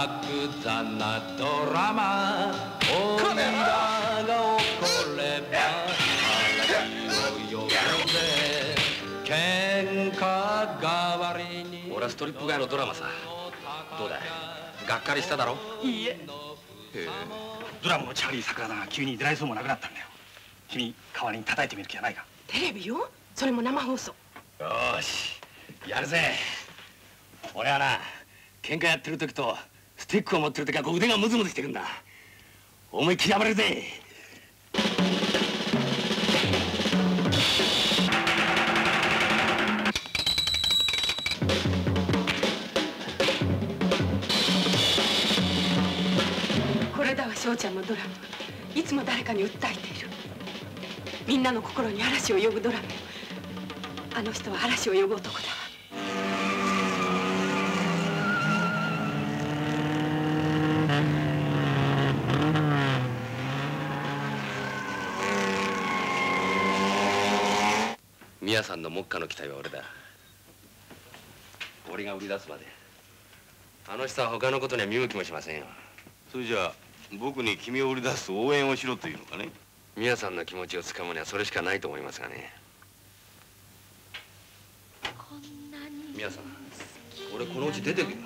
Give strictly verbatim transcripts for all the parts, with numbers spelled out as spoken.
楽座なドラマ女が怒れば嵐を呼べ喧嘩代わりに。俺はストリップ街のドラマさ。どうだい、がっかりしただろ。 いいえ。へえ、ドラムのチャーリー桜田が急に出られそうもなくなったんだよ。君代わりに叩いてみる気はないか。 テレビよ、それも生放送。 よーし、やるぜ。俺はな、喧嘩やってる時とスティックを持ってる時はこう腕がムズムズしてるんだ。思いっきり暴れるぜ。 これだわ、翔ちゃんのドラム。いつも誰かに訴えている。みんなの心に嵐を呼ぶドラム。あの人は嵐を呼ぶ男だわ。 宮さんの目下の期待は俺だ。俺が売り出すまであの人は他のことには見向きもしませんよ。 それじゃあ僕に君を売り出す応援をしろというのかね。 宮さんの気持ちをつかむにはそれしかないと思いますがね。宮さん、俺このうち出てくよ。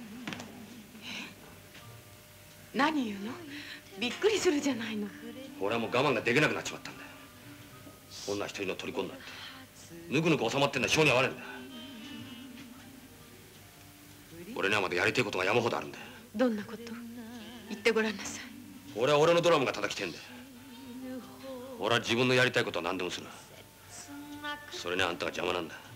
何言うの？びっくりするじゃないの。 俺はもう我慢ができなくなっちまったんだよ。女一人の虜になってぬくぬく収まってんだ。性に合わねえんだ。俺にはまだやりたいことが山ほどあるんだよ。 どんなこと？言ってごらんなさい。 俺は俺のドラムが叩きてんだよ。俺は自分のやりたいことは何でもする。それにあんたが邪魔なんだ。